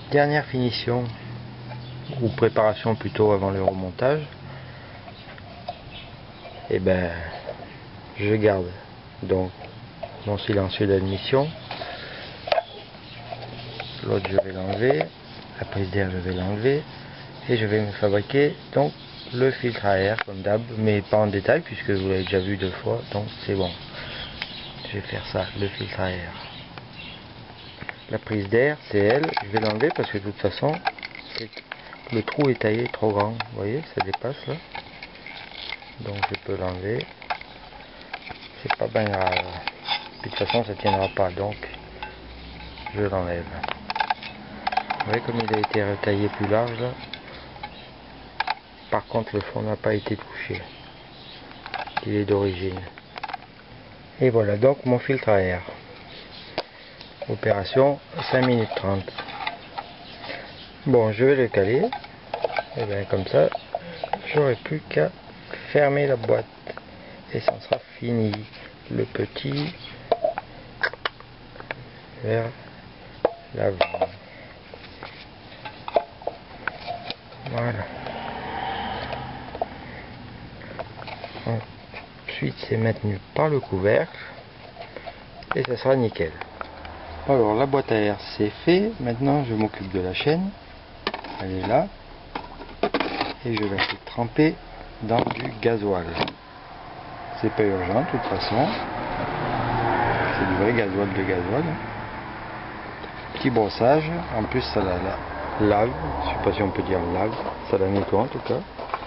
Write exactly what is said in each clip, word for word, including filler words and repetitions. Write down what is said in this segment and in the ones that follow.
dernière finition, ou préparation plutôt avant le remontage, et ben je garde donc mon silencieux d'admission. L'autre je vais l'enlever, la prise d'air je vais l'enlever, et je vais me fabriquer donc le filtre à air comme d'hab, mais pas en détail puisque vous l'avez déjà vu deux fois, donc c'est bon. Je vais faire ça, le filtre à air. La prise d'air, c'est elle, je vais l'enlever parce que de toute façon, le trou est taillé trop grand, vous voyez, ça dépasse là. Donc je peux l'enlever, c'est pas bien grave. Puis de toute façon, ça tiendra pas, donc je l'enlève. Vous voyez comme il a été retaillé plus large là. Par contre, le fond n'a pas été touché, il est d'origine. Et voilà donc mon filtre à air. Opération cinq minutes trente. Bon, je vais le caler. Et bien comme ça, j'aurai plus qu'à fermer la boîte. Et ça sera fini. Le petit vers l'avant. Voilà. Ensuite, c'est maintenu par le couvercle. Et ça sera nickel. Alors la boîte à air c'est fait, maintenant je m'occupe de la chaîne, elle est là, et je la fais tremper dans du gasoil. C'est pas urgent de toute façon, c'est du vrai gasoil de gasoil. Petit brossage, en plus ça la, la lave, je sais pas si on peut dire lave, ça la nettoie en tout cas.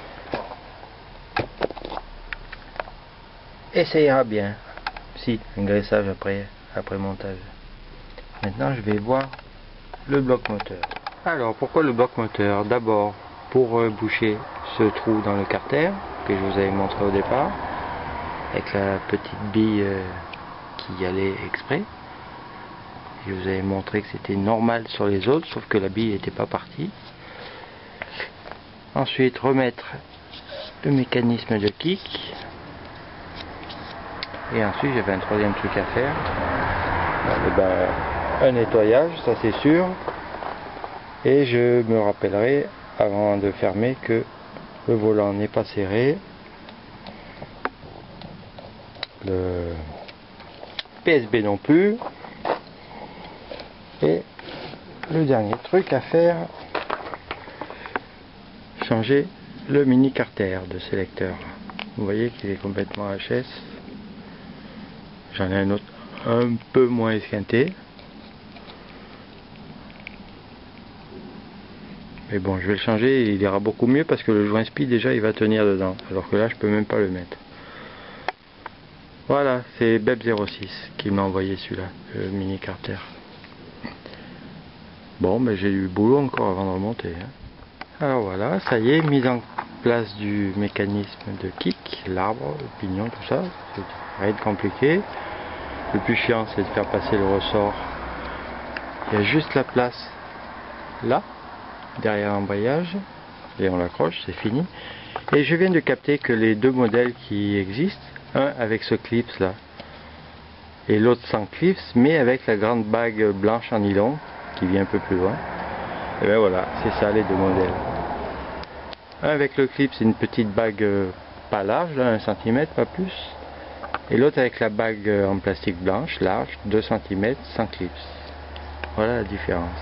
Et ça ira bien, si, un graissage après, après montage. Maintenant, je vais voir le bloc moteur. Alors, pourquoi le bloc moteur? D'abord, pour euh, boucher ce trou dans le carter que je vous avais montré au départ, avec la petite bille euh, qui allait exprès. Je vous avais montré que c'était normal sur les autres, sauf que la bille n'était pas partie. Ensuite, remettre le mécanisme de kick. Et ensuite, j'avais un troisième truc à faire. Et ben, un nettoyage, ça c'est sûr, et je me rappellerai avant de fermer que le volant n'est pas serré, le P S B non plus, et le dernier truc à faire, changer le mini carter de sélecteur. Vous voyez qu'il est complètement H S, j'en ai un autre un peu moins esquinté. Mais bon, je vais le changer et il ira beaucoup mieux parce que le joint spi déjà il va tenir dedans. Alors que là je peux même pas le mettre. Voilà, c'est Beb zéro six qui m'a envoyé celui-là, le mini carter. Bon, ben j'ai eu boulot encore avant de remonter. Hein. Alors voilà, ça y est, mise en place du mécanisme de kick, l'arbre, le pignon, tout ça. C'est rien de compliqué. Le plus chiant c'est de faire passer le ressort. Il y a juste la place là. Derrière l'embrayage et on l'accroche, c'est fini. Et je viens de capter que les deux modèles qui existent, un avec ce clips là et l'autre sans clips mais avec la grande bague blanche en nylon qui vient un peu plus loin, et ben voilà, c'est ça les deux modèles. Un avec le clip, c'est une petite bague pas large, là, un centimètre pas plus, et l'autre avec la bague en plastique blanche large, deux centimètres sans clips. Voilà la différence.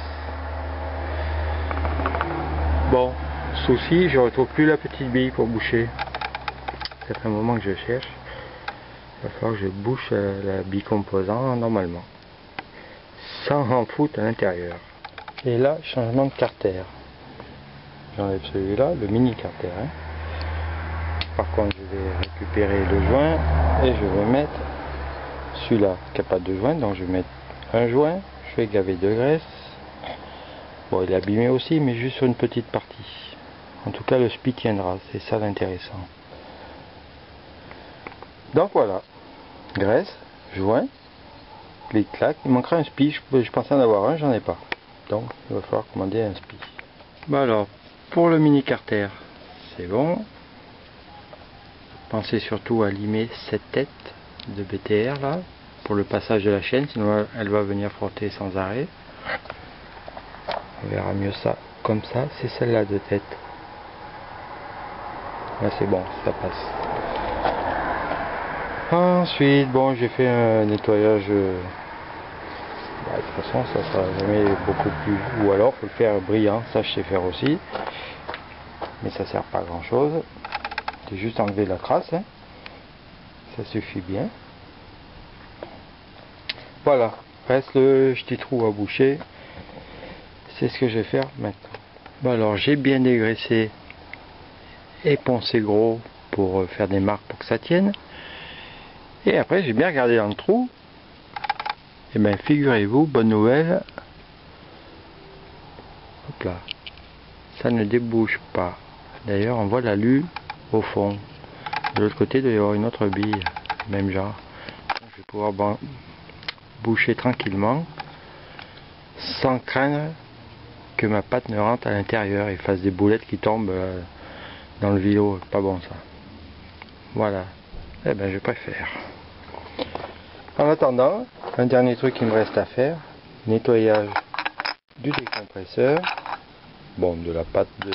Bon, souci, je retrouve plus la petite bille pour boucher. Ça fait un moment que je cherche. Il va falloir que je bouche la bille composant normalement. Sans en foutre à l'intérieur. Et là, changement de carter. J'enlève celui-là, le mini carter. Hein. Par contre, je vais récupérer le joint et je vais mettre celui-là qui n'a pas de joint. Donc je vais mettre un joint, je vais gaver de graisse. Bon, il est abîmé aussi, mais juste sur une petite partie. En tout cas, le spi tiendra, c'est ça l'intéressant. Donc voilà, graisse, joint, clic-clac. Il manquera un spi, je, je pensais en avoir un, j'en ai pas. Donc, il va falloir commander un spi. Bon alors, pour le mini carter, c'est bon. Pensez surtout à limer cette tête de B T R là, pour le passage de la chaîne, sinon elle va venir frotter sans arrêt. On verra mieux ça comme ça. C'est celle-là de tête. Là c'est bon, ça passe. Ensuite, bon, j'ai fait un nettoyage. Euh, bah, de toute façon, ça sera jamais beaucoup plus. Ou alors, faut le faire brillant. Ça, je sais faire aussi. Mais ça sert pas à grand chose. C'est juste enlever la trace. Hein. Ça suffit bien. Voilà. Reste le petit trou à boucher. C'est ce que je vais faire maintenant. Bon, alors, j'ai bien dégraissé et poncé gros pour faire des marques pour que ça tienne. Et après, j'ai bien regardé dans le trou. Et bien, figurez-vous, bonne nouvelle. Hop là. Ça ne débouche pas. D'ailleurs, on voit l'alu au fond. De l'autre côté, il doit y avoir une autre bille. Même genre. Je vais pouvoir boucher tranquillement. Sans craindre que ma pâte ne rentre à l'intérieur et fasse des boulettes qui tombent dans le vilo. Pas bon ça. Voilà. Eh ben, je préfère. En attendant, un dernier truc qui me reste à faire, nettoyage du décompresseur, bon, de la pâte de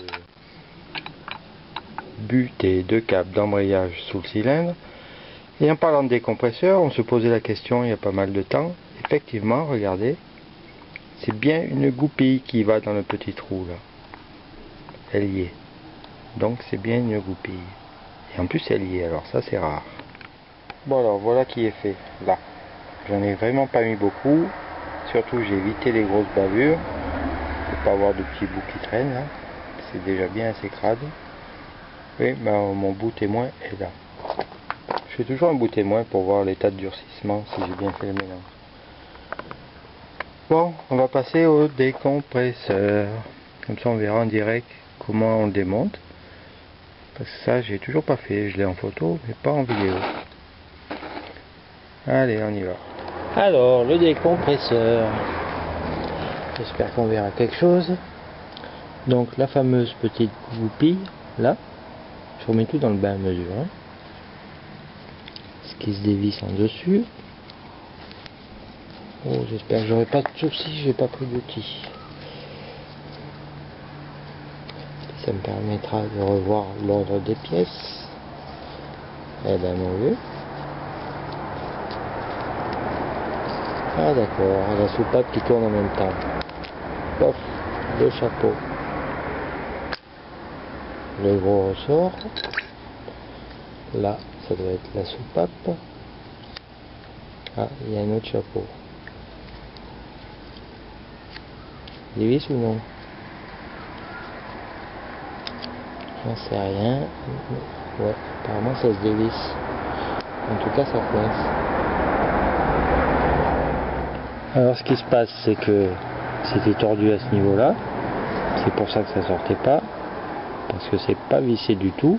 but et deux câbles d'embrayage sous le cylindre. Et en parlant de décompresseur, on se posait la question il y a pas mal de temps. Effectivement, regardez, c'est bien une goupille qui va dans le petit trou là. Elle y est. Donc c'est bien une goupille. Et en plus elle y est, alors ça c'est rare. Bon alors voilà qui est fait là. J'en ai vraiment pas mis beaucoup. Surtout j'ai évité les grosses bavures. Pour pas avoir de petits bouts qui traînent là. C'est déjà bien assez crade. Oui, bah, mon bout témoin est là. Je fais toujours un bout témoin pour voir l'état de durcissement si j'ai bien fait le mélange. Bon, on va passer au décompresseur. Comme ça on verra en direct comment on le démonte. Parce que ça j'ai toujours pas fait. Je l'ai en photo mais pas en vidéo. Allez, on y va. Alors, le décompresseur. J'espère qu'on verra quelque chose. Donc, la fameuse petite goupille, là. Je remets tout dans le bain à mesure. Hein. Ce qui se dévisse en dessus. Oh, j'espère que j'aurai pas de soucis, j'ai pas pris d'outils. Ça me permettra de revoir l'ordre des pièces. Eh ben, mon vieux. Ah d'accord, la soupape qui tourne en même temps. Pof, le chapeau. Le gros ressort. Là, ça doit être la soupape. Ah, il y a un autre chapeau. Dévisse ou non? J'en sais rien. Ouais, apparemment ça se dévisse. En tout cas, ça coince. Alors ce qui se passe, c'est que c'était tordu à ce niveau-là. C'est pour ça que ça sortait pas. Parce que c'est pas vissé du tout.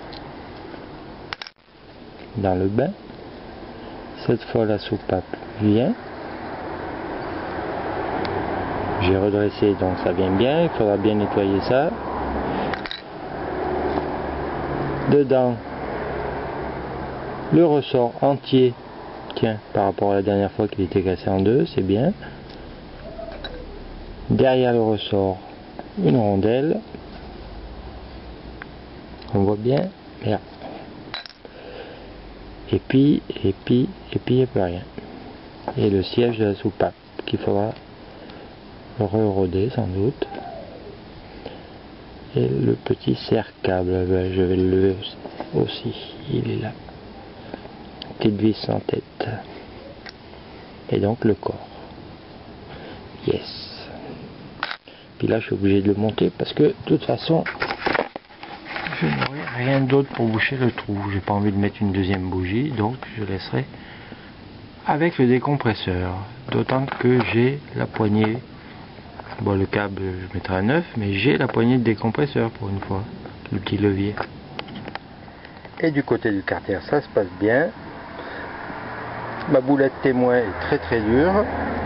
Dans le bain. Cette fois la soupape vient. J'ai redressé donc ça vient bien. Il faudra bien nettoyer ça. Dedans, le ressort entier. Tiens, par rapport à la dernière fois qu'il était cassé en deux, c'est bien. Derrière le ressort, une rondelle. On voit bien, là. Et puis, et puis, et puis, il n'y a plus rien. Et le siège de la soupape, qu'il faudra re-roder sans doute. Et le petit serre-câble, je vais le lever aussi, il est là. Petite vis en tête. Et donc le corps. Yes. Puis là je suis obligé de le monter parce que de toute façon je n'aurai rien d'autre pour boucher le trou. J'ai pas envie de mettre une deuxième bougie, donc je laisserai avec le décompresseur. D'autant que j'ai la poignée. Bon, le câble je mettrai à neuf, mais j'ai la poignée de décompresseur pour une fois. Le petit levier. Et du côté du carter, ça se passe bien. Ma boulette témoin est très très dure.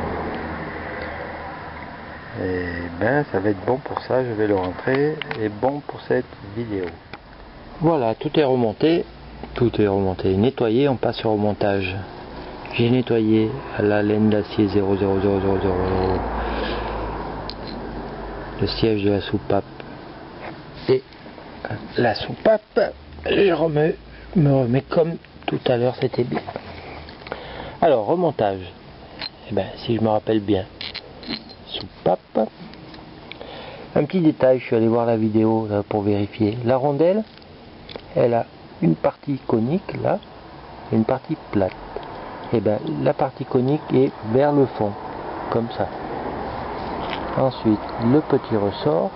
Et ben ça va être bon pour ça, je vais le rentrer. Et bon pour cette vidéo. Voilà, tout est remonté. Tout est remonté. Nettoyé, on passe au remontage. J'ai nettoyé à la laine d'acier zéro zéro zéro zéro zéro. le siège de la soupape et la soupape, je remets, me remets comme tout à l'heure, c'était bien. Alors, remontage. Eh ben, si je me rappelle bien, soupape. Un petit détail, je suis allé voir la vidéo là, pour vérifier. La rondelle, elle a une partie conique là, et une partie plate. Et ben, la partie conique est vers le fond, comme ça. Ensuite, le petit ressort.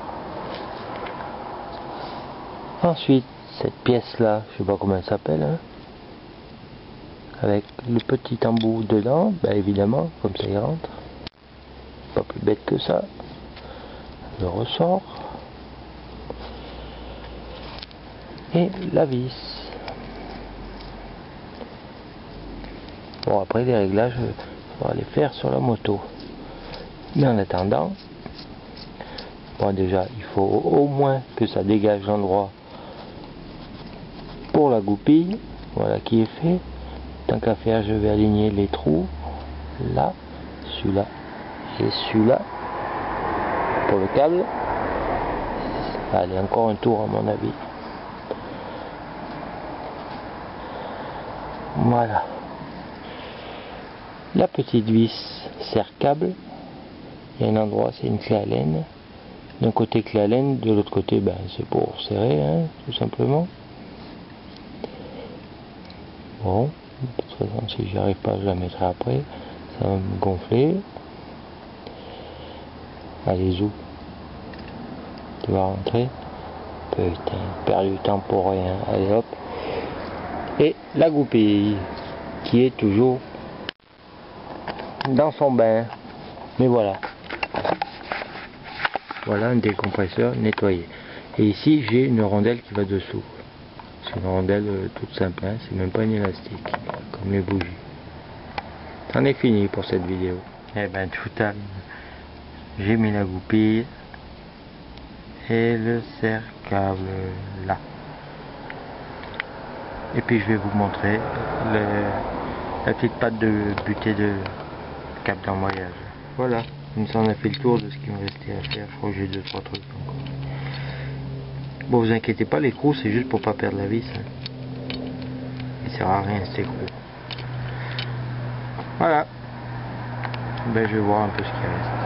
Ensuite, cette pièce-là, je sais pas comment elle s'appelle, hein, avec le petit embout dedans, ben évidemment, comme ça il rentre. Pas plus bête que ça. Le ressort. Et la vis. Bon, après les réglages, on va les faire sur la moto. Mais en attendant, bon déjà, il faut au moins que ça dégage l'endroit pour la goupille. Voilà qui est fait. Tant qu'à faire, je vais aligner les trous. Là, celui-là et celui-là. Pour le câble. Allez, encore un tour à mon avis. Voilà. La petite vis serre-câble. Il y a un endroit, c'est une clé à laine. D'un côté clé à laine, de l'autre côté, ben, c'est pour serrer, hein, tout simplement. Bon, de toute façon, si j'y arrive pas, je la mettrai après. Ça va me gonfler. Allez, zou. Tu vas rentrer. Putain, perdu du temps pour rien. Allez, hop. Et la goupille, qui est toujours dans son bain. Mais voilà. Voilà un décompresseur nettoyé. Et ici, j'ai une rondelle qui va dessous. C'est une rondelle euh, toute simple, hein, c'est même pas une élastique, comme les bougies. C'en est fini pour cette vidéo. Et ben tout à j'ai mis la goupille et le serre-câble là. Et puis je vais vous montrer le, la petite patte de butée de câble d'embrayage. Voilà, ça on a fait le tour de ce qui me restait à faire. Je crois que j'ai deux trois trucs encore. Bon, vous inquiétez pas, l'écrou c'est juste pour pas perdre la vis. Hein. Il sert à rien cet écrou. Voilà. Ben je vais voir un peu ce qu'il reste.